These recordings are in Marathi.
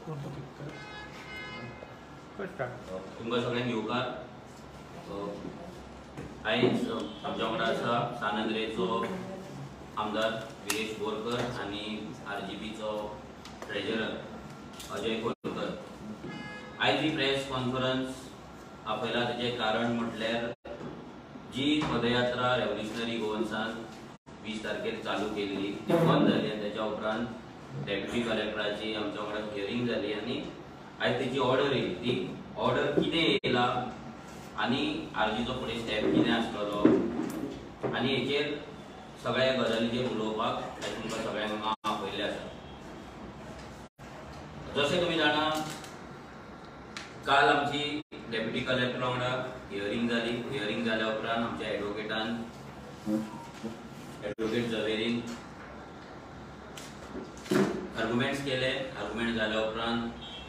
तुमकां सगळ्यांक येवकार आयज आमच्या वांगडा आसा सानंद्रेचो आमदार विरेश बोरकर आनी RGPचो ट्रेजरर अजय कोलकर. आयज ही प्रेस कॉन्फरन्स आपयला तेजें कारण म्हटल्यार जी पदयात्रा रेव्होल्युशनरी गोवन्सान 20 तारखेर चालू केल्ली ती बंद जाली आनी तेच्या उपरांत डेप्युटी कलेक्टराची आमच्या वांगडा हियरिंग जाली आनी आयज तेची ऑर्डर येयली. ती ऑर्डर कितें येयला आनी RGचो फुडें स्टेप कितें आसतलो आनी हेचेर सगळ्या गजालीचेर उलोवपाक आयज तुमकां सगळ्यांक हांव आपयल्लें आसा. जशें तुमी जाणा काल आमची डेप्युटी कलेक्टरा वांगडा हियरिंग जाली. हियरिंग जाल्या उपरांत आमच्या एडवोकेट झवेरीन आर्ग्युमेंट्स केले. आर्ग्युमेंट जाल्या उपरांत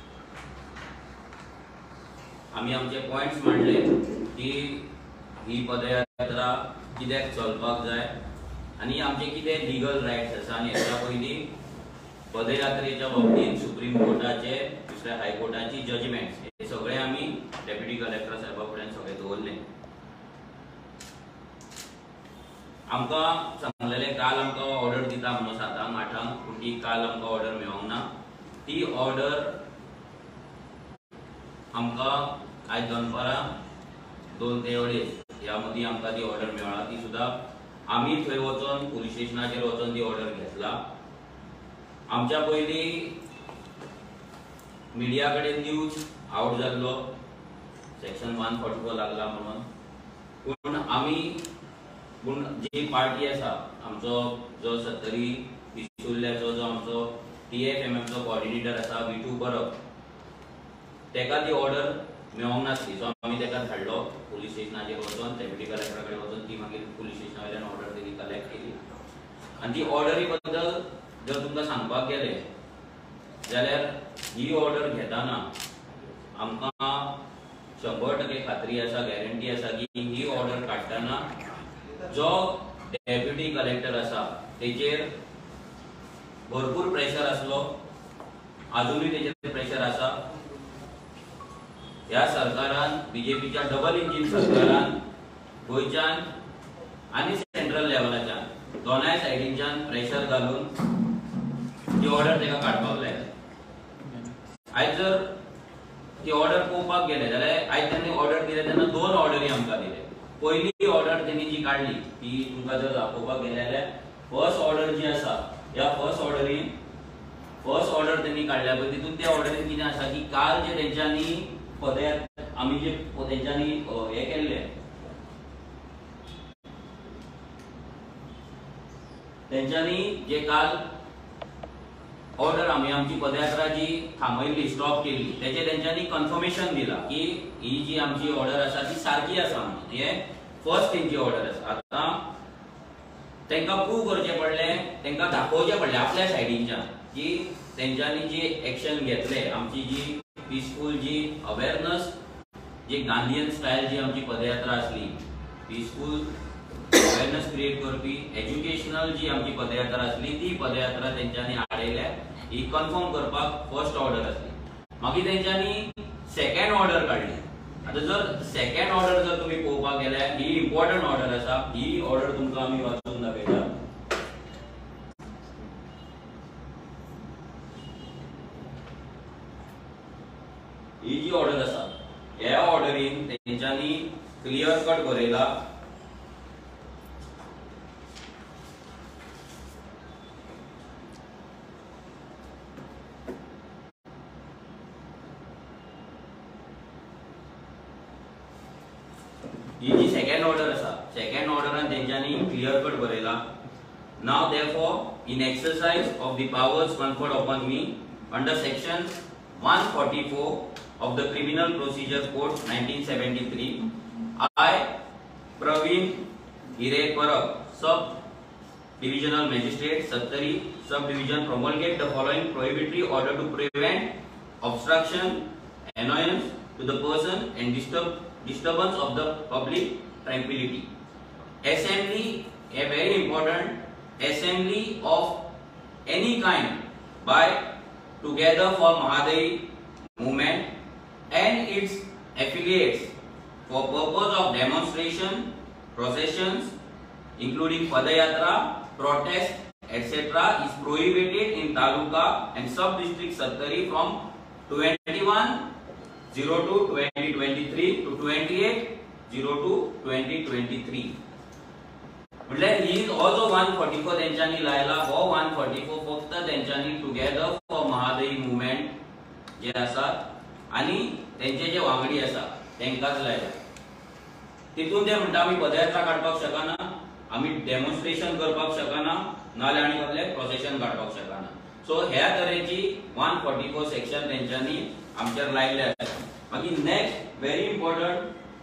आमी आमचे पॉइंट्स मांडले की ही पदयात्रा कित्याक चलपाक जाय आनी आमचे कितें लिगल रायट्स आसा आनी हेच्या पयलीं पदयात्रेच्या बाबतींत सुप्रीम कोर्टाचे दुसऱ्या हायकोर्टाची जजमेंट्स हे सगळे आमी डेप्युटी कलेक्टर साहेबा फुड्यान सगळे दवरले. आमकां सांगलेले काल आमकां ऑर्डर दिता म्हणून 7-8 पूण ती काल आमकां ऑर्डर मेळोंक ना. ती ऑर्डर आमकां आयज दनपारां 2 ते 2:30 ह्या मदीं आमकां ती ऑर्डर मेळ्ळा. ती सुद्दां आमी थंय वचोन पुलीस स्टेशनाचेर वचोन ती ऑर्डर घेतला. आमच्या पयलीं मिडिया कडेन न्यूज आउट जाल्लो सेक्शन 144 लागला म्हणून, पूण जी पार्टी आसा आमचो जो सत्तरी पिस्तुल्ल्याचो जो आमचो TFMMचो कोऑर्डिनेटर आसा विटू परब तेका ती ऑर्डर मेळोंक नासली. सो आमी तेका धाडलो पुलीस स्टेशनाचेर वचोन डेप्युटी कलेक्टरा कडेन वचोन ती मागीर पुलीस स्टेशना वयल्यान ऑर्डर तेणी कलेक्ट केली. आनी ती ऑर्डरी बद्दल जर तुमकां सांगपाक गेलें जाल्यार ही ऑर्डर घेताना आमकां 100% खात्री आसा, गॅरंटी आसा की ही ऑर्डर काडटना जो डेप्युटी कलेक्टर आसा तेचेर भरपूर प्रेशर आसलो, अजुनूय तेचेर प्रेशर आसा. ह्या सरकारान BJPच्या डबल इंजिन सरकारान गोंयच्यान आनी सेंट्रल लेवलाच्यान दोनाय सायडींच्यान प्रेशर घालून ती ऑर्डर तेका काडपाक लायल्या. आयज जर ती ऑर्डर पळोवपाक गेले जाल्यार आयज तांणी ऑर्डर दिले तेन्ना 2 ऑर्डरी आमकां दिले. पयली ऑर्डर तेणी जी काडली ती तुमकां जर दाखोवपाक गेले जाल्यार फर्स्ट ऑर्डर जी आसा ह्या फर्स्ट ऑर्डर तेणी काडल्या पळय तितून त्या ऑर्डरीन कितें आसा की काल जे तेंच्यांनी आमी जे तेंच्यांनी हे केल्ले तेंच्यांनी जे काल ऑर्डर आमची पदयात्रा जी थांबयल्ली स्टॉप केल्ली तेचे तेंच्यांनी कन्फर्मेशन दिला की ही जी आमची ऑर्डर आसा ती सारकी आसा म्हणून. हे फर्स्ट तेंची ऑर्डर आसा. आतां तेंकां प्रूव करचें पडलें, तेंकां दाखोवचें पडलें आपल्या सायडींच्यान की तेंच्यांनी जी एक्शन घेतले आमची जी पिसफूल जी अवेरनस जी गांधीयन स्टायल जी आमची पदयात्रा आसली, पिसफूल अवेरनस क्रिएट करपी एज्युकेशनल जी आमची पदयात्रा आसली ती पदयात्रा तेंच्यांनी हाडयल्या ही कन्फर्म करपाक फर्स्ट ऑर्डर आसली. मागीर तेंच्यांनी सेकंड ऑर्डर काडली. आतां जर सेकंड ऑर्डर जर तुमी पळोवपाक गेल्यार ही इम्पॉर्टंट ऑर्डर आसा. ही ऑर्डर तुमकां आमी वाचून दाखयता. ही जी ऑर्डर आसा ह्या ऑर्डरीन तेंच्यांनी क्लियर कट बरयला ही जी सेकंड ऑर्डर आसा सेकंड ऑर्डरान तेंच्यांनी क्लियर कट बरयला. Now therefore in exercise of the powers conferred upon me under section 144 of the Criminal Procedure Code 1973, I, Praveen Hire Parab, Sub-Divisional Magistrate, Sattari Sub-Division, promulgate the following prohibitory order to prevent obstruction, annoyance to the person and disturbance of the public tranquility. Assembly, a very important assembly of any kind by together for Mahadayi movement and its affiliates for purpose of demonstration, processions, including Padayatra, protest, etc. is prohibited in Taluka and Sub-District Sattari from 21/02/2023 to 28/02/2023. म्हटल्यार ही हो जो 144 तेंच्यांनी लायला, हो 144 फक्त तेंच्यांनी टुगेदर फॉर महादयी मुवमेंट जे आसात आनी तेंचे जे वांगडी आसा तेंकाच लायला. तितून ते म्हणटा आमी पदयात्रा काडपाक शकना, आमी डेमॉन्स्ट्रेशन करपाक शकना, नाल्यार आनी कसले प्रोसेशन काडपाक शकना. सो ह्या तरेची 144 सेक्शन तेंच्यांनी आमचेर लायले आसा. मागीर नेक्स्ट व्हेरी इम्पॉर्टंट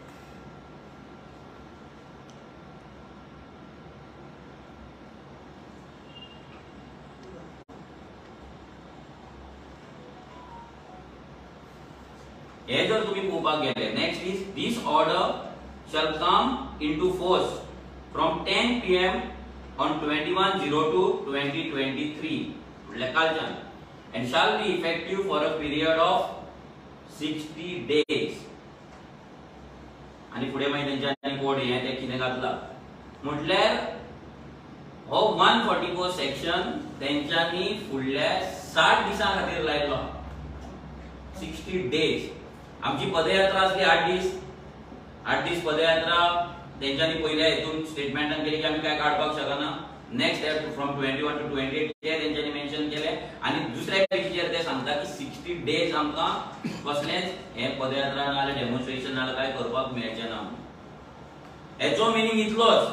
हे जर तुम्ही पळोवपाक गेले, next is this order shall come into force from 10 PM on 21/02/2023 म्हटल्यार कालच्यान and shall be effective for a period of 60 days. आणि पुढे मागीर तेंच्यांनी कोड हे ते कितें घातला म्हटल्यार हो 144 सेक्शन तेंच्यांनी फुडल्या 60 दिसां खातीर लायलो. 60 days. आमची पदयात्रा असली 8 दीस. 8 दीस पदयात्रा तेंच्यांनी पयल्या हेतून स्टेटमेंटान केली की आमी काय काडपाक शकना. नेक्स्ट फ्रॉम 21 to 28 ते तेंच्यांनी मेन्शन केले आणि दुसऱ्या पेजीचेर ते सांगता की 60 डेज आमकां कसलेच हे पदयात्रा नाल्यार डेमॉन्स्ट्रेशन नाल्यार काय करपाक मेळचे ना. हेचो मिनिंग इतलोच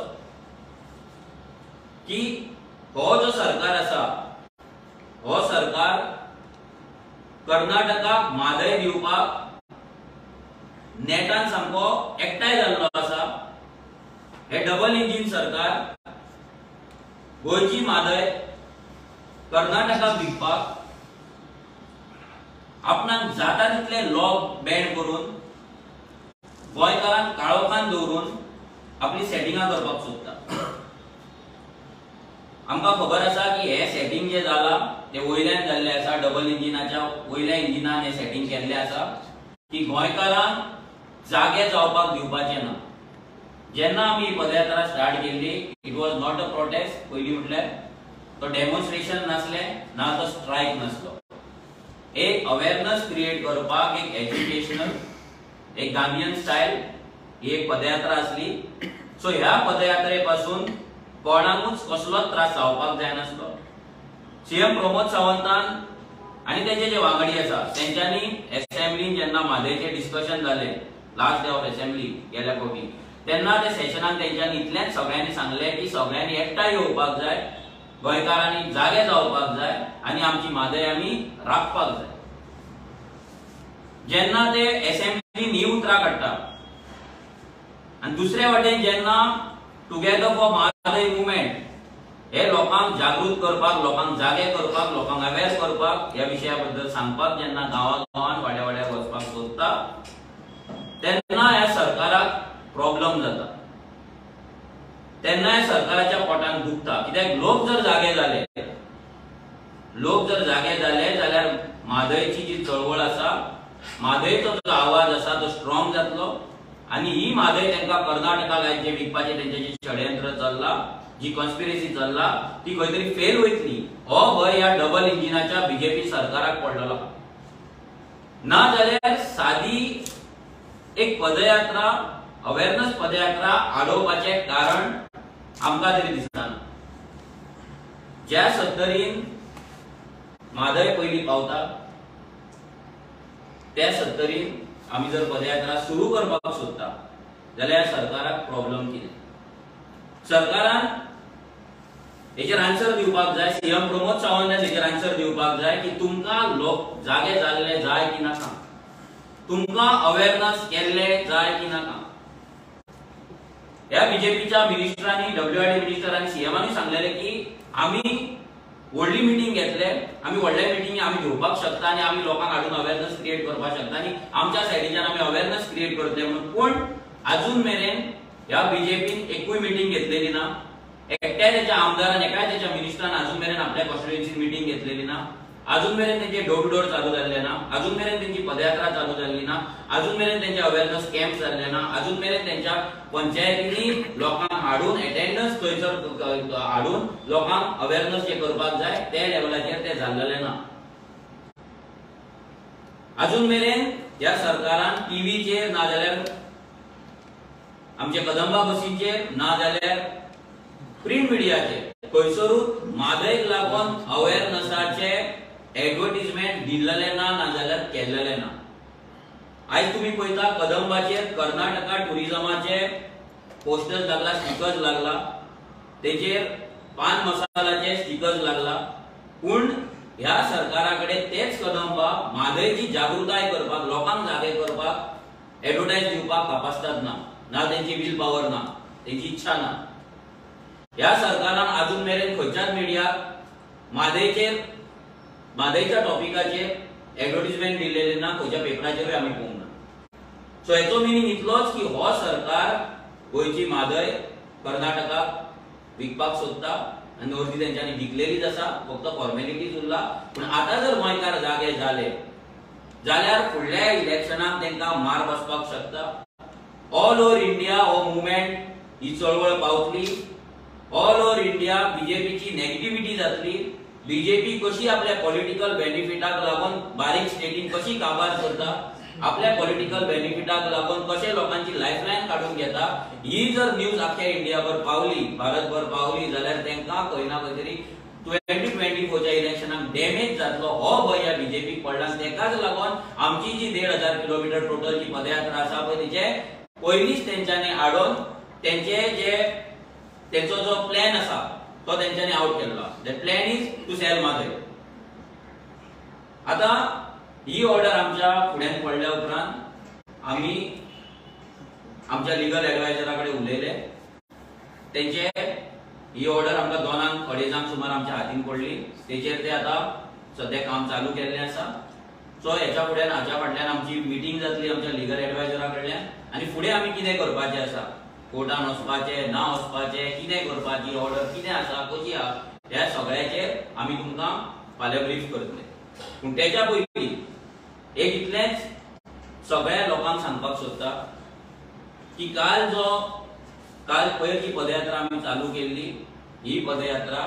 की हो जो सरकार आसा, हो सरकार कर्नाटकाक म्हादय दिवपाक नेटान सामको एकठांय जाल्लो आसा. हे डबल इंजिन सरकार गोंयची म्हादय कर्नाटकाक विकपाक आपणाक जाता तितले लॉ बॅन करून गोंयकारांक काळोखान दवरून आपली सेटिंगां करपाक सोदता. आमकां खबर आसा की हे सेटिंग जे जाला ते वयल्यान जाल्ले आसा, डबल इंजिनाच्या वयल्या इंजिनान हे सेटिंग केल्ले आसा की गोंयकारांक जागे जावपाक दिवपाचे ना. जेन्ना आमी पदयात्रा स्टार्ट केल्ली, it was not a protest. पयलीं म्हटल्यार तो डेमॉन्स्ट्रेशन नासले ना तो स्ट्रायक नासलो. एक अवेअरनेस क्रिएट करपाक, एक एज्युकेशनल, एक गांधीयन स्टायल ही एक पदयात्रा आसली. सो ह्या पदयात्रे पासून कोणाकूच कसलोच त्रास जावपाक जाय नासलो. सीएम प्रमोद सावंतान आनी तेंचे जे वांगडी आसा तेंच्यांनी असेंब्लीन जेन्ना म्हादयचे डिस्कशन जाले, लास्ट डे ऑफ असेंब्ली गेल्या फावटी, तेन्ना ते सेशनान तेंच्यांनी इतलेंच सगळ्यांनी सांगले की सगळ्यांनी एकठांय येवपाक जाय, गोंयकारांनी जागे जावपाक जाय आनी आमची म्हादय आमी राखपाक जाय. जेन्ना ते असेंब्लीन ही उतरां काडटा आनी दुसरे वाटेन जेन्ना टुगेदर फॉर म्हादय मुवमेंट हे लोकांक जागृत करपाक, लोकांक जागे करपाक, लोकांक अवेअर करपाक, ह्या विशया बद्दल सांगपाक जेन्ना गांवागांवान वाड्या वाड्यार वचपाक सोदता तेन्ना ह्या सरकाराक प्रॉब्लेम जाता. तेन्ना ह्या सरकाराच्या पोटान दुखता. कित्याक लोक जर जागे जाले जाल्यार म्हादयची जी चळवळ आसा, म्हादयचो जो आवाज आसा तो स्ट्रॉंग जातलो आनी ही म्हादय तेंकां कर्नाटकाक जे विकपाचे तेंचे जे षडयंत्र चल्ला, जी कॉन्स्पिरसी चल्ला, ती खंय तरी फेल वयतली. हो भंय ह्या डबल इंजिनाच्या बीजेपी सरकाराक पडलेलो. ना जाल्यार सादी एक पदयात्रा, अवेअरनेस पदयात्रा आडोवपाचे कारण आमकां तरी दिसना. ज्या सत्तरीन म्हादय पयलीं पावता त्या सत्तरीन आमी जर पदयात्रा सुरू करपाक सोदता जाल्यार सरकाराक प्रॉब्लेम कितें? सरकारान हेचेर आन्सर दिवपाक जाय. सीएम प्रमोद सावंतान हेचेर आन्सर दिवपाक जाय की तुमकां लोक जागे जाल्ले जाय की नाका, तुमकां अवेअरनेस केल्ले जाय की नाका. ह्या बीजेपीच्या मिनिस्टरांनी, WID मिनिस्टरांनी, सीएमांनी सांगलेले की आमी व्हडली मिटींग घेतले, आमी व्हडल्या मिटींगी आमी घेवपाक शकता आनी आमी लोकांक हाडून अवेअरनेस क्रिएट करपाक शकता आनी आमच्या सायडीच्यान आमी अवेअरनेस क्रिएट करतले म्हणून. पूण अजून मेरेन ह्या बीजेपीन एकूय मिटींग घेतलेली ना. एकट्याय त्याच्या आमदारान, एकाय त्याच्या मिनिस्टरान अजून मेरेन आपल्या कॉन्स्टिट्युएन्सीन मिटींग घेतलेली ना. अजून मेरेन त्यांचे डोर टू डोर चालू जाल्ले ना, अजून मेरेन त्यांची पदयात्रा चालू जाल्ली ना, अजून मेरेन त्यांचे अवेअरनेस कॅम्प जाल्ले ना, अजून मेरेन त्यांच्या पंचायतींनी लोकांक हाडून अटेंडन्स थंयसर हाडून लोकांक अवेअरनेस जे करपाक जाय त्या लेवलाचेर ते जाल्लेले ना. अजून मेरेन ह्या सरकारान टीव्हीचेर ना जाल्यार आमच्या कदंबा बसीचेर ना जाल्यार प्रिंट मिडियाचेर खंयसरूच म्हादयक लागून अवेअरनेसाचे एडवर्टिजमेंट दिल्लेले ना, ना जाल्यार केल्लेले ना. आयज तुम्ही पळयता कदंबाचेर कर्नाटका टुरिझमाचे पोस्टर्स लागला, स्टिकर्स लागला, तेचेर पान मसालाचे स्टिकर्स लागला. पूण ह्या सरकाराकडे तेच कदंबा म्हादयची जागृताय करपाक, लोकांक जागे करपाक एडवर्टायज दिवपाक कापासतात ना, ना त्यांची विल पॉवर ना, त्यांची इच्छा ना. ह्या सरकारान अजून मेरेन खंयच्याच मिडियाक म्हादयच्या टॉपिकाचेर एडवर्टिजमेंट दिलेले ना, खंयच्या पेपराचेरूय आमी पळोवंक ना. सो हेचो मिनींग इतलोच की हो सरकार गोंयची म्हादय कर्नाटकाक विकपाक सोदता आनी अर्दी तेंच्यांनी विकलेलीच आसा, फक्त फॉर्मेलिटीज उरला. पूण आतां जर गोंयकार जागे जाले जाल्यार फुडल्या इलेक्शनाक तेंकां मार बसपाक शकता. ऑल ओव्हर इंडिया हो मुवमेंट, ही चळवळ पावतली. ऑल ओव्हर इंडिया बीजेपीची नेगेटिव्हिटी जातली. बीजेपी कशी आपल्या पॉलिटिकल बेनिफिटाक लागून बारीक स्टेटीन कशी काबार करता, आपल्या पॉलिटिकल बेनिफिटाक लागून कशे लोकांची लायफलायन काढून घेता, ही जर न्यूज अख्ख्या इंडियाभर पावली, भारतभर पावली जाल्यार तेंकां खंय ना खंय तरी 2024च्या इलेक्शनाक डॅमेज जातलो हो भंय ह्या बीजेपीक पडला. तेकाच लागून आमची जी 1,500 किलोमीटर टोटलची पदयात्रा आसा पळय तेचे पयलींच तेंच्यांनी हाडून तेंचो जो प्लॅन आसा तो तेंच्यांनी आउट केल्लो. The plan is to sell Mhadei. आता ही ऑर्डर आमच्या फुड्यान पडल्या उपरांत आमी आमच्या लिगल एडवायझराकडे उलयले. तेंचे ही ऑर्डर आमकां 2:30 सुमार आमच्या हातीन पडली. तेचेर ते आता सध्या काम चालू केल्लें आसा. सो हेच्या फुड्यान हाच्या फाटल्यान आमची मिटींग जातली आमच्या लिगल एडवायझरा कडल्यान आनी फुडें आमी कितें करपाचें आसा, कोर्टान वचपाचें ना वचपाचें, कितें करपाची ऑर्डर कितें आसा, कशी आहा, ह्या सगळ्याचेर आमी तुमकां फाल्यां ब्रीफ करतले. पूण तेच्या पयलीं एक इतलेंच सगळ्या लोकांक सांगपाक सोदता की काल पयरची पदयात्रा आमी चालू केल्ली. ही पदयात्रा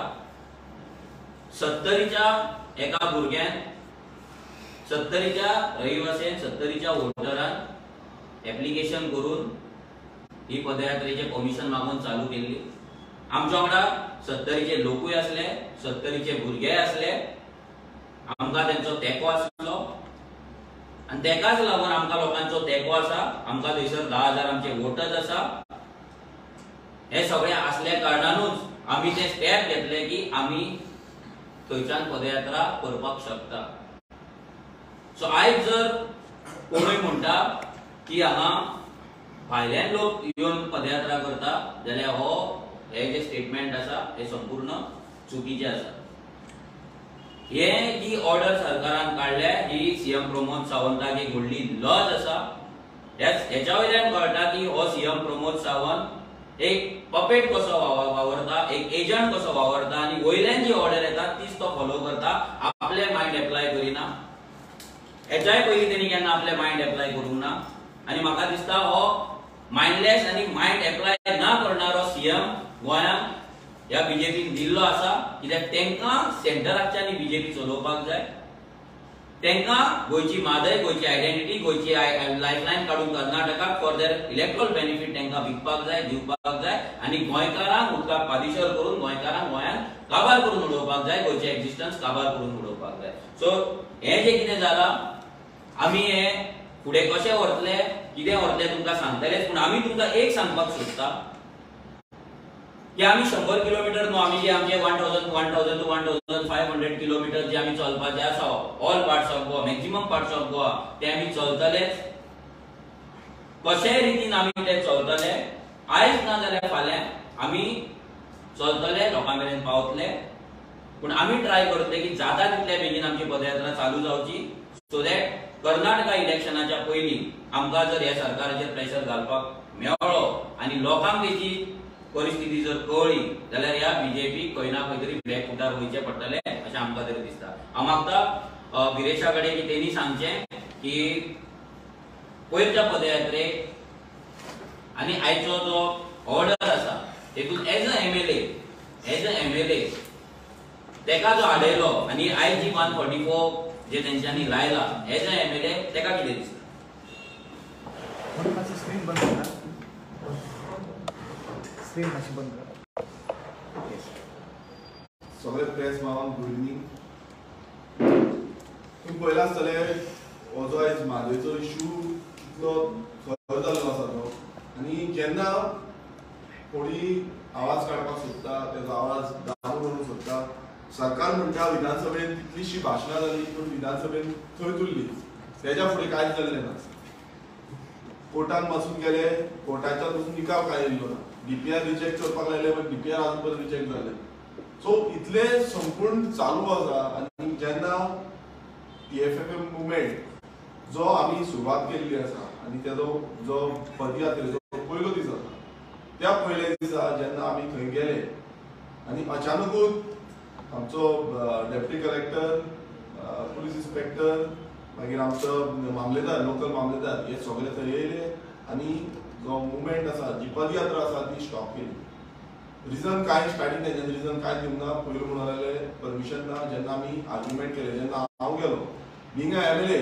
70च्या एका भुरग्यान 70च्या रहिवाशान 70च्या वोटरान एप्लिकेशन करून ही पदयात्रेचे परमिशन मागून चालू केल्ली. आमच्या वांगडा 70चे लोकूय आसले, 70चे भुरगे आसले. आमकां तेंचो तेंको आसलो आनी तेकाच लागून आमकां लोकांचो तेंको आसा. आमकां थंयसर 10,000 आमचे वोटर्स आसा. हे सगळे असल्या कारणानूच आमी ते स्टेप घेतले की आमी थंयच्यान पदयात्रा करपाक शकता. सो आयज जर कोणूय म्हणटा की हांगा भायल्यान लोक येवन पदयात्रा करता जाल्यार हे जे स्टेटमेंट आसा हे संपूर्ण चुकीचे आसा. हे जी ऑर्डर सरकारान काढल्या ही सीएम प्रमोद सावंताक एक व्हडली लज आसा. हेच्या वयल्यान कळटा की हो सीएम प्रमोद सावंत एक पपेट कसो वावरता, एक एजंट कसो वावरता आनी वयल्यान जी ऑर्डर येता तीच तो फॉलो करता, आपले मायंड एप्लाय करिना. हेच्याय पयलीं तेणी केन्ना आपले मायंड एप्लाय करूंक ना आनी म्हाका दिसता हो माइंडलेस आनी माइंड एप्लाय ना करणारो सीएम गोंयांत ह्या बीजेपीन दिल्लो आसा. कित्याक तेंकां सेंटराच्यानी बीजेपी चलोवपाक जाय. तेंकां गोंयची म्हादय, गोंयची आयडेंटिटी, गोंयची लायफलायन काडून कर्नाटकाक फॉर देर इलेक्ट्रॉल बेनिफीट तेंकां विकपाक जाय, दिवपाक जाय आनी गोंयकारांक उदकाक पादिशर करून गोंयकारांक गोंयांत काबार करून उडोवपाक जाय, गोंयचे एक्झिस्टन्स काबार करून उडोवपाक जाय. सो हें जे कितें जालां आमी हे फुडें कशें व्हरतले, कितें व्हरतले तुमकां सांगतलेच. पूण आमी तुमकां एक सांगपाक सोदता की आमी 100 किलोमीटर न्हू, आमी जे आमचे 1000 to 1500 किलोमीटर जे आमी चलपाचे आसा all parts of Goa, maximum parts of Goa ते आमी चलतलेच. कशेय रितीन आमी ते चलतले. आयज ना जाल्यार फाल्यां आमी चलतले, लोकां मेरेन पावतले. पूण आमी ट्राय करतले की जाता तितल्या बेगीन आमची पदयात्रा चालू जावची, सो दॅट कर्नाटका इलेक्शनाच्या पयलीं आमकां जर ह्या सरकाराचेर प्रेशर घालपाक मेळ्ळो आनी लोकांक तेची परिस्थिती जर कळ्ळी जाल्यार ह्या बीजेपीक खंय ना खंय तरी बॅकफुटार वयचें पडटलें. अशें आमकां तरी दिसता. हांव मागता गिरेशा कडेन की तेणी सांगचें की पयरच्या पदयात्रेक आनी आयचो जो ऑर्डर आसा तेतून एज अ एमएलए तेका जो हाडयलो आनी आयज जी 144 जे तेंच्यांनी लायला एज अ एमएलए तेका कितें दिसता? स्क्रीन बंद करा. स्क्रीन मातशी बंद करा. सगळे प्रेस मावन गुड इवनिंग. तुम्ही पळयला आसतले हो जो आयज म्हादयचो इश्यू कितलो खर जाल्लो आसा तो. आनी जेन्ना कोणी आवाज काडपाक सोदता तेजो आवाज दामून म्हणूंक सोदता. सरकार म्हणटा विधानसभेन कितलीशी भाशणां जाली पूण विधानसभेन थंय उरली, तेज्या फुडें कांयच जाल्लें ना. कोर्टान वचून गेले, कोर्टाच्यान वचून निकाल कांय येयल्लो ना. डीपीआर रिजेक्ट करपाक लायले पण डीपीआर आजून पर्यंत रिजेक्ट जाले. सो इतले संपूर्ण चालू आसा. आनी जेन्ना TFFM मुवमेंट जो आमी सुरवात केल्ली आसा आनी तेजो जो पदयात्रेचो पयलो दीस आसा त्या पयल्या दिसा जेन्ना आमी थंय गेले आनी अचानकूच आमचो डेप्युटी कलेक्टर, पुलीस इन्स्पेक्टर, मागीर आमचो मामलेदार, लोकल मामलेदार हे सगळे थंय येयले आनी जो मुवमेंट आसा, जी पदयात्रा आसा ती स्टॉप केली. रिजन काय स्टार्टिंग तेंच्यानी रिजन काय दिवंक ना. पयलो म्हणून लागले परमिशन ना. जेन्ना आमी आर्ग्युमेंट केले, जेन्ना हांव गेलो बींग अ एमएलए,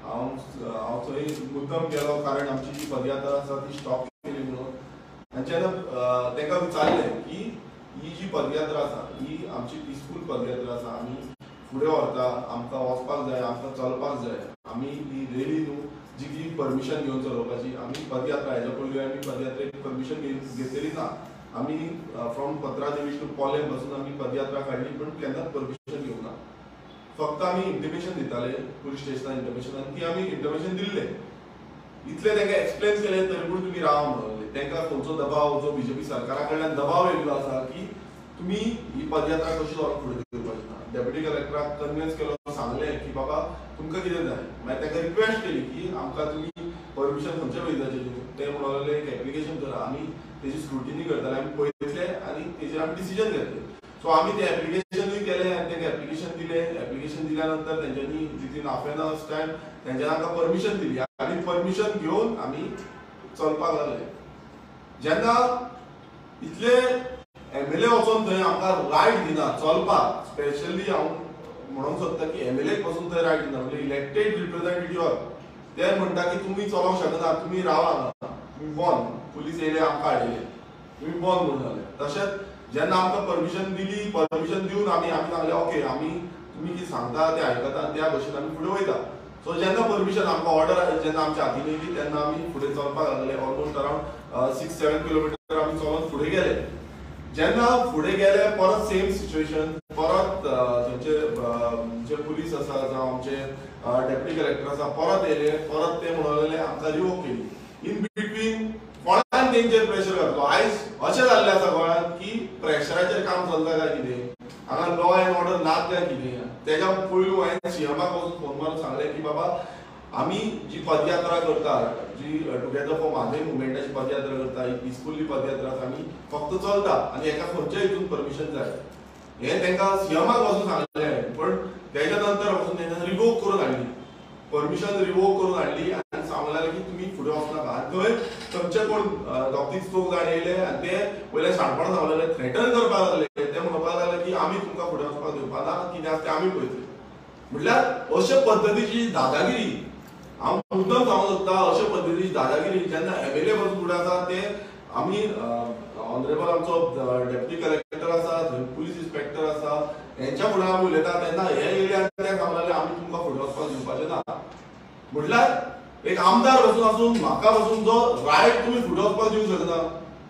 हांव थंय मुद्दम गेलो कारण आमची जी पदयात्रा आसा ती स्टॉप केली म्हणून. आनी जेन्ना तेका विचारलें की ही जी पदयात्रा आसा ही आमची पिसफूल पदयात्रा आसा, आमी फुडें व्हरता, आमकां वचपाक जाय, आमकां चलपाक जाय, आमी ही रेली न्हू जी की परमिशन घेवन चलोवपाची. आमी पदयात्रा हेच्या पयलीं आमी पदयात्रेक परमिशन घेतलेली ना. आमी फ्रॉम पत्रादेवी टू पोलेम पासून आमी पदयात्रा काडली पण केन्नाच परमिशन घेवंक ना. फक्त आमी इंटिमेशन दिताले पुलीस स्टेशनान इंटिमेशन, आनी ती आमी इंटिमेशन दिल्ले. इतले तांकां एक्सप्लेन केले तरी पूण तुमी रावा म्हणले. तांकां खंयचो दबाव जो बीजेपी सरकारा कडल्यान दबाव येयल्लो आसा की तुमी ही पदयात्रा कशी व्हरून फुडें घेवपाची ना. डेप्युटी कलेक्टराक कन्विन्स केलो, सांगलें की बाबा तुमकां कितें जाय. मागीर तांकां रिक्वेस्ट केली की आमकां तुमी परमिशन खंयच्या वेळाचेर दिवं. ते म्हणूंक लागले एक एप्लिकेशन करा, आमी तेजी स्क्रुटिनी करताले, आमी पळयतले आनी तेजेर आमी डिसिजन घेतले. सो आमी तें एप्लिकेशनूय केलें आनी तांकां एप्लिकेशन दिलें. एप्लिकेशन दिल्या नंतर तेंच्यांनी within half an hours time तेंच्यांनी आमकां परमिशन दिली आनी परमिशन घेवन आमी चलपाक लागले. जेन्ना इतले एमएलए वचून थंय आमकां रायट दिना चलपाक, स्पेशली हांव म्हणूंक सोदता की एमएलएक पासून थंय रायट दिना. म्हणजे इलेक्टेड रिप्रेझेंटेटिव्ह ते म्हणटा की तुमी चलोवंक शकना, तुमी रावा हांगा, तुमी बंद. पुलीस येयले, आमकां हाडयले, तुमी बंद म्हणून जालें. तशेंच जेन्ना आमकां परमिशन दिली, परमिशन दिवन आमी सांगलें ओके आमी तुमी कितें सांगता तें आयकता आनी त्या भशेन आमी फुडें वयता. सो जेन्ना परमिशन आमकां ऑर्डर जेन्ना आमच्या हातीन येयली तेन्ना आमी फुडें चलपाक लागले. ऑलमोस्ट अरावंड 6-7 किलोमिटर आमी चलून फुडें गेले. जेन्ना फुडें गेले परत सेम सिच्युएशन, परत थंयचे जे पुलीस आसा जावं आमचे डेप्युटी कलेक्टर आसा परत येयले, परत ते म्हणूंक लागले आमकां रिवोक केली. इन बिटवीन कोणान तेंचेर प्रेशर घातलो. आयज अशें जाल्लें आसा गोंयांत की प्रेशराचेर काम चलता काय कितें, हांगा लॉ एंड ऑर्डर नात काय कितें. तेज्या पयलू हांवें सीएमाक वचून फोन मारून सांगलें की बाबा आमी जी पदयात्रा करता, जी टुगेदर फॉर म्हादय मुवमेंटाची पदयात्रा करता, ही पिसफुल्ली पदयात्रा आसा, आमी फक्त चलता आनी एका खंयच्याय हितून परमिशन जाय. हें तांकां सीएमाक वचून सांगलें पण तेज्या नंतर वचून तेंच्यानी रिवोक करून हाडली, परमिशन रिवोक करून हाडली आनी सांगूंक लागलें की तुमी फुडें वचनाका. आनी थंय खंयचे कोण दोग-तीग लोक जाण येयले आनी ते पयलें शाणपण सांगूंक लागले, थ्रेटन करपाक लागले. ते म्हणपाक लागले की आमी तुमकां फुडें वचपाक दिवपा ना, कितें आसा तें आमी पळयतले. म्हटल्यार अशे पद्दतीची दादागिरी हांव मुद्दम सांगूंक सोदता. अशे पद्दतीची दादागिरी जेन्ना एमएलए पासून फुडें आसा ते आमी ऑनरेबल आमचो डेप्युटी कलेक्टर आसा, थंय पुलीस इन्स्पेक्टर आसा, हेंच्या फुडें आमी उलयता तेन्ना हे येयले आनी ते सांगूंक लागले आमी तुमकां फुडें वचपाक दिवपाचें ना. म्हटल्यार एक आमदार पासून आसून म्हाका पासून जो रायट तुमी फुडें वचपाक दिवंक शकना.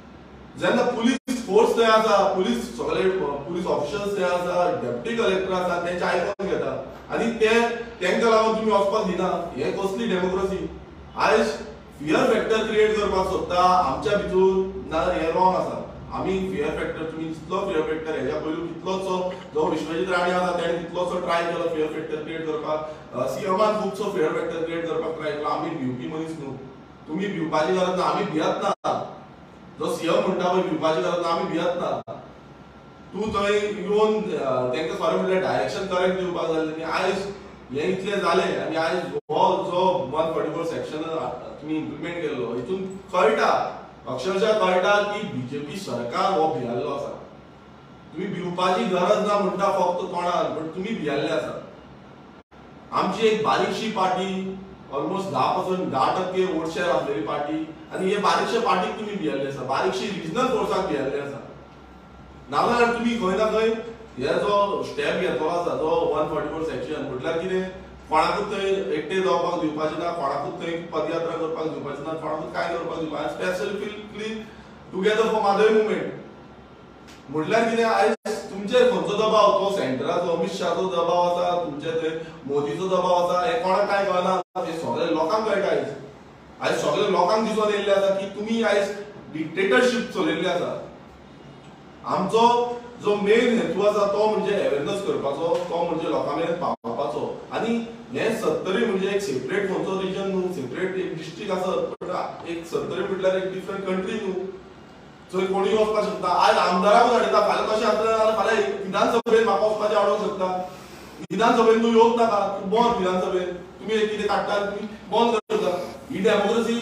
जेन्ना पुलीस फोर्स थंय आसा, पुलीस सगळे पुलीस ऑफिशल्स थंय आसा, डेप्युटी कलेक्टर आसा, तेंचे आयकून घेता आनी तेंकां लागून तुमी वचपाक दिना. हें कसली डेमोक्रेसी. आयज फियर फॅक्टर क्रिएट करपाक सोदता आमच्या भितून ना, हें रॉंग आसा. आमी फियर फॅक्टर तुमी जितलो फियर फॅक्टर हेच्या पयलू कितलोसो जो विश्वजीत राणे आसा तेणें कितलोसो ट्राय केलो फियर फॅक्टर क्रिएट करपाक. सीएमान खुबसो फियर फॅक्टर क्रिएट करपाक ट्राय केलो. आमी भिवपी मनीस न्हू, तुमी भिवपाची गरज ना, आमी भियेत ना. जो सीएम म्हणटा पळय भिवपाची गरज ना, आमी भियेत ना. तूं थंय येवन तांकां खरें म्हणल्यार डायरेक्शन करेक्ट दिवपाक जाय आनी आयज हे इतलें जालें आनी आयज हो जो 144 सेक्शन तुमी इम्प्लिमेंट केल्लो हितून कळटा अक्षरशः कळटा की बीजेपी सरकार हो भियाल्लो आसा. तुम्ही भिवपाची गरज ना म्हणटा फक्त तोंडार पण तुम्ही भियाल्ले आसा. आमची एक बारीकशी पार्टी ऑलमोस्ट 10% वोट शेअर आसलेली पार्टी आणि हे बारीकशे पार्टीक तुम्ही भियाल्ले आसा. बारीकशी रिजनल फोर्साक भियाल्ले आसा. नाजाल्यार तुम्ही खंय ना खंय हे जो स्टेप घेतलो आसा जो 144 सेक्शन म्हटल्यार कितें कोणाकूच थंय एकटे जावपाक दिवपाचें ना, कोणाकूच थंय पदयात्रा करपाक दिवपाचें ना, कोणाकूच काय करपाक दिवपाचें. Specifically together for Mhadei movement म्हटल्यार कितें आयज तुमचेर खंयचो दबाव तो सेंटराचो अमित शाहचो दबाव आसा, तुमचे थंय मोदीचो दबाव आसा हे कोणाक काय कळना. हे सगळे लोकांक कळटा. आयज आयज सगळे लोकांक दिसून येयल्ले आसा की तुमी आयज डिक्टेटरशीप चलयल्ली आसा. आमचो जो मेन हेतू आसा तो म्हणजे अवेरनेस करपाचो, तो म्हणजे लोकां मेरेन पावपाचो. आनी हे 70 म्हणजे एक सेपरेट खंयचो रिजन न्हू, सेपरेट एक डिस्ट्रिक्ट आसत, एक 70 म्हटल्यार एक डिफरंट कंट्री न्हू, थंय कोणी वचपाक शकता. आयज आमदाराक धाडटा, फाल्यां कशें जातलें फाल्यां विधानसभेन म्हाका वचपाचें आडोवंक शकता. विधानसभेन तूं येवंक नाका, तूं बंद विधानसभेन तुमी कितें काडटा तुमी बंद करता. ही डेमोक्रेसी.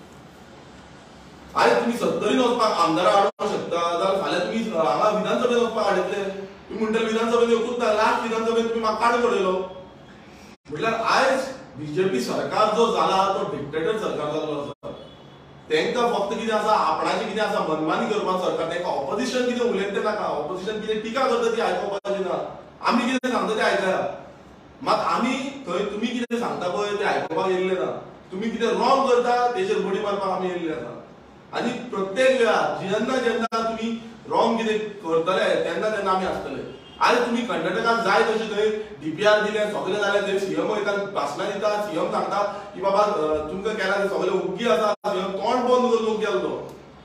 आयज तुमी 70 वचपाक आमदाराक आडोवंक शकता जाल्यार फाल्यां तुमी हांगा विधानसभेन वचपाक हाडयतले. तुमी म्हणटले विधानसभेन येवंकूच ना, लास्ट विधानसभेन तुमी म्हाका काडून उडयलो. म्हटल्यार आयज बीजेपी सरकार जो जाला तो डिक्टेटर सरकार जाल्लो आसा. तांकां फक्त कितें आसा आपणाचें कितें आसा मनमानी करपाक सरकार. तांकां ऑपोजिशन कितें उलयता तें नाका. ऑपोजिशन कितें टिका करता ती आयकुपाची ना. आमी कितें सांगता तें आयकया. मात आमी थंय तुमी कितें सांगता पळय तें आयकुपाक येयल्ले ना. तुमी कितें रॉंग करता तेचेर बडी मारपाक आमी येयल्ले आसा. आनी प्रत्येक वेळार जेन्ना जेन्ना तुमी रॉंग कितें करतले तेन्ना तेन्ना आमी आसतले. आयज तुमी कर्नाटकाक जाय तशें थंय डीपीआर दिले सगळे जाले. थंय सीएम वयता भाशणां दिता, सीएम सांगता की बाबा तुमकां केला ते सगळे ओग्गी आसा. सीएम तोंड बंद करून गेलो तो.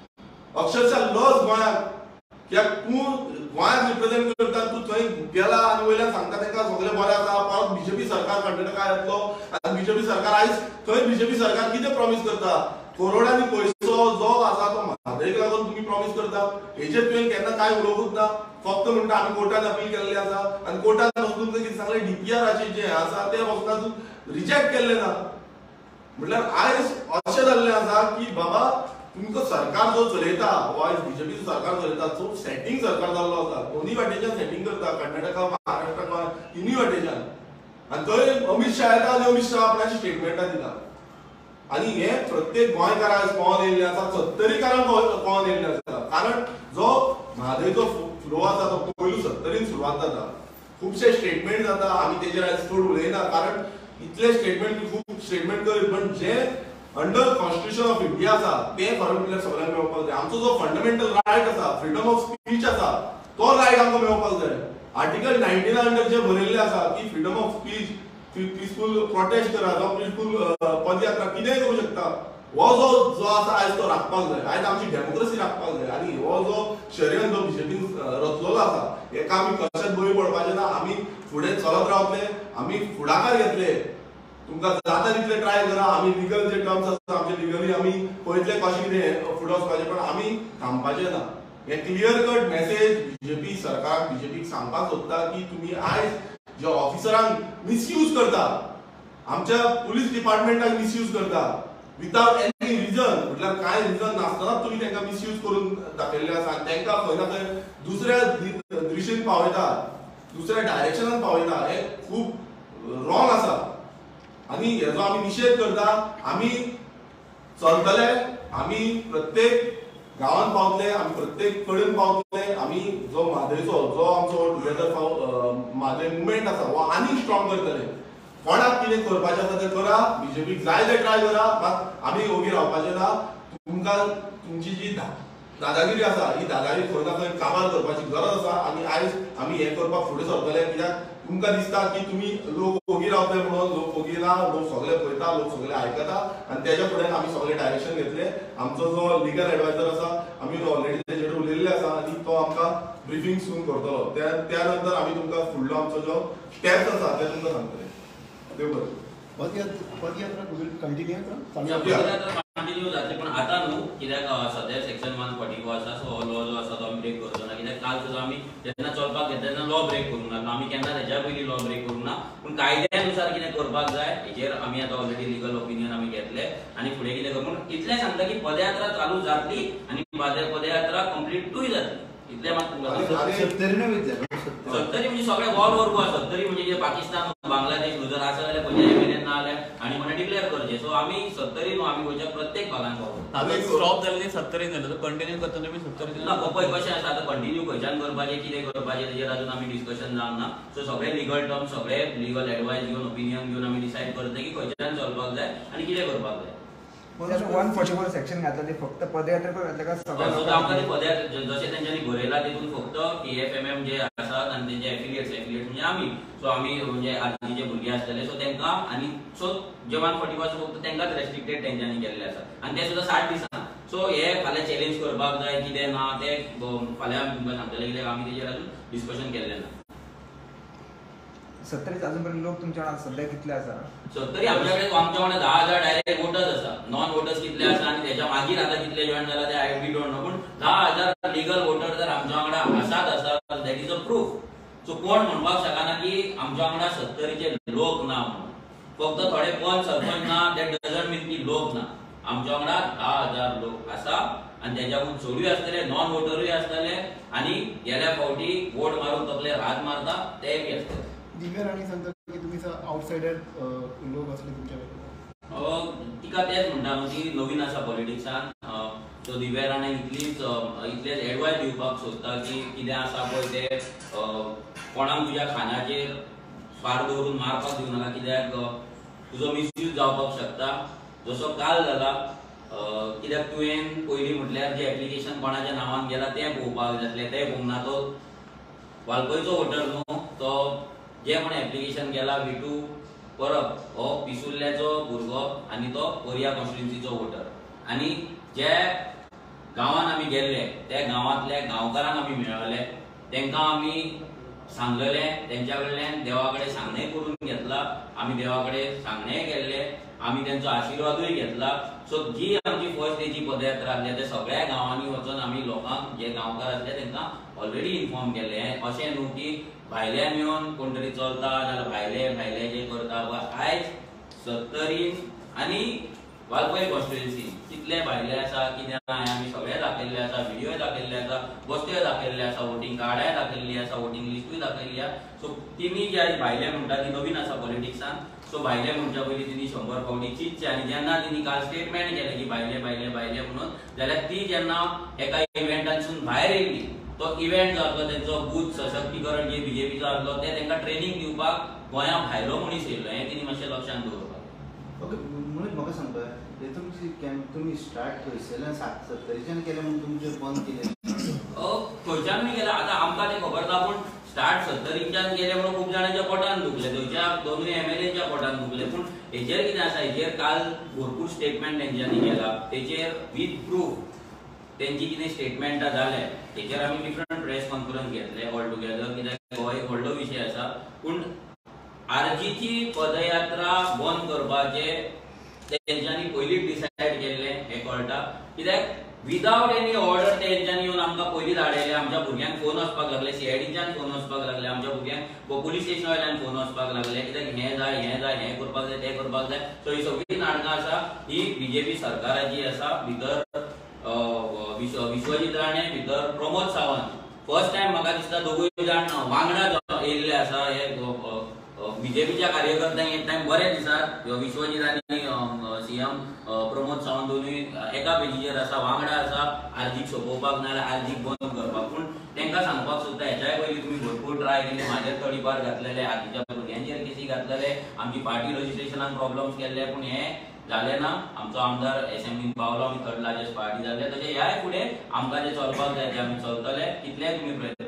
अक्षरशः लज गोंयाक. कित्याक तूं गोंयाक रिप्रेझेंट करता, तूं थंय गेला आनी वयल्यान सांगता तांकां सगळे बरें आसा. परत बीजेपी सरकार कर्नाटका येतलो आनी बीजेपी सरकार आयज थंय बीजेपी सरकार कितें प्रॉमिस करता. करोडांनी पयसो जो आसा तो म्हादईक लागून तुम्ही प्रॉमिस करता. हेजेर तुवें केन्ना काय उलोवंकूच ना. फक्त म्हणटा आमी कोर्टान अपील केल्लें आसा आनी कोर्टान वचून कितें सांगलें डीपीआराचें जें आसा तें वचून रिजेक्ट केल्लें ना. म्हटल्यार आयज अशें जाल्लें आसा की बाबा तुमकां सरकार जो चलयता हो आयज बीजेपीचो सरकार चलयता जो सेटिंग सरकार जाल्लो आसा. दोनूय वाटेच्यान सेटिंग करता. कर्नाटका महाराष्ट्रा गोंय तिनूय वाटेच्यान. आनी थंय अमित शाह येता आनी अमित शाह आपणाची स्टेटमेंटां दिता. आणि हे प्रत्येक गोंयकाराक कळोन येयल्लें आसा. 70कारांक कळोन येयल्लें आसा. कारण जो म्हादयचो फ्लो आसा तो पयलू 70 सुरवात जाता. खुबशे स्टेटमेंट जाता. आमी तेजेर आयज चड उलयना कारण इतले स्टेटमेंट खूब स्टेटमेंट करीत पण जे अंडर कॉन्स्टिट्यूशन ऑफ इंडिया आसा तें खरें म्हटल्यार सगळ्यांक मेळपाक जाय. आमचो जो फंडामेंटल रायट आसा फ्रीडम ऑफ स्पीच आसा तो रायट आमकां मेळपाक जाय. आर्टिकल 19 अंडर जे बरयल्लें आसा की freedom of speech, peaceful protest करा जावं पीसफुल पदयात्रा कितेंय करूं शकता. हो जो आसा आयज तो राखपाक जाय. आयज आमची डेमोक्रेसी राखपाक जाय. आनी हो जो षडयंत्र जो बीजेपीन रचलेलो आसा हेका आमी कशेंच बळी पडपाचें ना. आमी फुडें चलत रावतले. आमी फुडाकार घेतले. तुमकां जाता तितले ट्राय करा. आमी लिगल जे टर्म्स आसा आमचे लिगली आमी पळयतले कशें कितें फुडें वचपाचें पण आमी थांबपाचें ना. हे क्लियर कट मेसेज बीजेपी सरकार बीजेपीक सांगपाक सोदता की तुमी आयज जे ऑफिसरांक मिसयूज करता, आमच्या पुलीस डिपार्टमेंटाक मिसयूज करता विदाउट एनी रिजन. म्हटल्यार कांय रिजन नासतना तुमी तांकां मिसयूज करून दाखयल्ले आसा आनी तांकां खंय ना खंय दुसऱ्या दिशेन पावयता, दुसऱ्या डायरेक्शनान पावयता. हे खूब रॉंग आसा आनी हेजो आमी निशेध करता. आमी चलतले. आमी प्रत्येक गांवांत पावतले. आमी प्रत्येक कडेन पावतले. आमी जो म्हादयचो जो आमचो टुगेदर म्हादय मुवमेंट आसा हो आनीक स्ट्रॉंग करतले. कोणाक कितें करपाचें आसा तें करा. बीजेपीक जाय तें ट्राय करा. मात आमी ओगी रावपाचें ना. तुमकां तुमची जी दादागिरी आसा ही दादागिरी खंय ना खंय काबार करपाची गरज आसा. आनी आयज आमी हें करपाक फुडें सरतले. कित्याक तुमकां दिसता की तुमी लोक ओगी रावतले म्हणून. लोक ओगी ना. लोक सगळे पळयता, लोक सगळे आयकता आनी तेच्या फुडें आमी सगळे डायरेक्शन घेतले. आमचो जो लिगल एडवायजर आसा आमी ऑलरेडी तेजेर उलयल्ले आसा आनी तो आमकां ब्रिफींग सून करतलो. त्या नंतर आमी तुमकां फुडलो आमचो जो स्टेप्स आसा ते तुमकां सांगतले. देव बरें. पदयात्रा कंटिन्यू कंटिन्यू जातली पण आता न्हू कित्याक सध्या सेक्शन 144 आसा सो लॉ जो आसा तो आमी ब्रेक करचो ना कित्याक काल सुद्दां आमी जेन्ना चलपाक घेतले तेन्ना लॉ ब्रेक करूंक ना आमी केन्ना तेज्या पयलीं लॉ ब्रेक करूंक ना पूण कायद्यानुसार कितें करपाक जाय हेजेर आमी आतां ऑलरेडी लिगल ओपिनियन आमी घेतले आनी फुडें कितें करूं पूण इतलें सांगता की पदयात्रा चालू जातली आनी पदयात्रा कंप्लीटूय जातली इतलें मात तुमकां 70 म्हणजे सगळे ऑल ओव्हर गोवा 70 म्हणजे जे पाकिस्तान बांगलादेश जर आसा जाल्यार खंयच्या एरियेन ना जाल्यार आनी कोणें डिक्लेअर करचें सो आमी 70 न्हू आमी गोंयच्या प्रत्येक भागांत पावता स्टॉप जालें 70 जालें कंटिन्यू करतना बी 70 ना पळय कशें आसा आतां कंटिन्यू खंयच्यान करपाचें कितें करपाचें तेजेर अजून आमी डिस्कशन जावंक ना सो सगळे लिगल टर्म्स सगळे लिगल एडवायस घेवन ओपिनियन घेवन आमी डिसायड करता की खंयच्यान चलपाक जाय आनी कितें करपाक जाय 144 सेक्शन घातला ते फक्त पदयात्रेकर घातले का सो आमकां ते पदयात्रा जशें तेंच्यांनी बरयला तितून फक्त KFMM जे आसात आनी तेंचे एफिलिएट्स म्हणजे आमी सो आमी म्हणजे आर्मीचे भुरगे आसतले सो तेंकां आनी सो जे 144 फक्त तेंकांच रेस्ट्रिक्टेड तेंच्यांनी केल्ले आसा आनी ते सुद्दां 60 दिसां सो हे फाल्यां चॅलेंज करपाक जाय कितें ना ते फाल्यां तुमकां सांगतले कित्याक आमी तेजेर अजून डिस्कशन केल्लें ना 70 अजूनपर्यंत लोक तुमच्या सध्या कितले आसा 70 आमच्याकडे 10,000 डायरेक्ट वोटर्स आसा नॉन वोटर्स कितले आसा आनी तेच्या मागीर आतां कितले जॉइन जाला ते आय डोंट नो पूण 10,000 लीगल वोटर जर आमच्या वांगडा आसात that is a proof so कोण म्हणपाक शकना की आमच्या वांगडा 70 चे लोक ना म्हणून फक्त थोडे पंच सरपंच ना दॅट डजंट मीन की लोक ना आमच्या वांगडा 10,000 लोक आसा आनी तेच्याकून चडूय आसतले नॉन वोटरूय आसतले आनी गेल्या फावटी वोट मारून तकले रात मारता ते बी आसतले दिव्या राणी सांगता की तुम्ही आउटसाइडर लोक असले तुमच्या तिका तेच म्हणटा न्हू ती नवीन आसा पॉलिटिक्सान सो दिव्या राणे इतलेच एडवायस दिवपाक सोदता की कितें आसा पळय ते कोणाक तुज्या खांद्याचेर फार दवरून मारपाक दिवं नाका कित्याक तुजो मिसयूज जावपाक शकता जसो काल जाला कित्याक तुवें पयलीं म्हटल्यार जे एप्लिकेशन कोणाच्या नांवान गेला तें पळोवपाक जाय आसलें तें पळोवंक ना तो वालपयचो वोटर न्हू तो जे कोण एप्लिकेशन गेला विटू परब हो पिसुल्ल्याचो भुरगो आनी तो पर्या कॉन्स्टिट्युएन्सीचो वोटर आनी जे गांवांत आमी गेल्ले त्या गांवांतल्या गांवकारांक आमी मेळले तेंकां आमी सांगलेलें तेंच्या कडल्यान देवा कडेन सांगणें करून घेतला आमी देवा कडेन सांगणें केल्लें आमी तेंचो आशिर्वादूय घेतला सो जी आमची फर्स्ट डेची पदयात्रा आसली ते सगळ्या गांवांनी वचून आमी लोकांक जे गांवकार आसले तेंकां ऑलरेडी इन्फॉर्म केलें अशें न्हू की भायल्यान येवन कोण तरी चलता जाल्यार भायले जे करता आयज 70 आनी वालपय कॉन्स्टिट्युएन्सी कितले भायले आसा कितें आसा आमी सगळे दाखयल्ले आसा व्हिडिओ दाखयल्ले आसा बस्त्यो दाखयल्ले आसा वोटींग कार्डाय दाखयल्ली आसा वोटींग लिस्टूय दाखयल्ली आसा सो तिमी जे आयज भायले म्हणटा ती नवीन आसा पॉलिटिक्सान सो भायले म्हणच्या पयलीं तिणी 100 फावटी चिंतचे आनी जेन्ना तिणी काल स्टेटमेंट केलें की भायले म्हणून जाल्यार ती जेन्ना एका इव्हेंटांसून भायर येयली तो इव्हेंट जो आसलो तेंचो बूथ सशक्तीकरण जे बीजेपीचो आसलो ते तेंकां ट्रेनिंग दिवपाक गोंया भायलो मनीस येयलो हें तिणी मातशें लक्षांत दवरपाक ओके म्हणून म्हाका सांगपा हे तुमची तुमी स्टार्ट खंयसरल्यान 70च्यान केलें म्हणून तुमचें बंद केलें खंयच्यान केला आतां आमकां तें खबर ना पूण स्टार्ट 70च्यान गेले म्हणून खूब जाणांच्या पोटान दुखले थंयच्या दोनूय MLAच्या पोटान दुखले पूण हेजेर कितें आसा हेजेर काल भरपूर स्टेटमेंट तेंच्यांनी केला तेजेर विथ प्रूफ तेंची कितें स्टेटमेंटां जाले तेजेर आमी डिफरंट प्रेस कॉन्फरन्स घेतले ऑल टुगेदर कित्याक हो एक व्हडलो विशय आसा पूण आरजीची पदयात्रा बंद करपाचे तेंच्यांनी पयलींच डिसायड केल्लें हें कळटा कित्याक विदाउट एनी ऑर्डर तेंच्यांनी येवन आमकां पयलीं धाडयले आमच्या भुरग्यांक फोन वचपाक लागले CIDच्यान फोन वचपाक लागले आमच्या भुरग्यांक पुलीस स्टेशन वयल्यान फोन वचपाक लागले कित्याक हें जाय हें करपाक जाय तें करपाक जाय सो ही सगळीं नाटकां आसा ही BJP सरकाराची आसा भितर विश्वजीत राणे भितर प्रमोद सावंत फर्स्ट टायम म्हाका दिसता दोगूय जाण वांगडा येयल्ले आसा हे बीजेपीच्या कार्यकर्त्यांक एक टायम बरें दिसात विश्वजीत आनी CM प्रमोद सावंत दोनूय एका पेजीचेर आसा वांगडा आसा आर्जीक सोंपोवपाक नाल्यार आर्जीक बंद करपाक पूण तांकां सांगपाक सोदता हेच्याय पयलीं तुमी भरपूर ट्राय केले म्हाजेर तडीपार घातलेले आर्जीच्या भुरग्यांचेर केसी घातलेले आमची पार्टी रजिस्ट्रेशनाक प्रॉब्लम्स केल्ले पूण हें जालें ना आमचो आमदार असेंब्लीन पावलो आमी 3rd लार्जस्ट पार्टी जाले तशें ह्याय फुडें आमकां जें चलपाक जाय तें आमी चलतले कितलेय तुमी प्रयत्न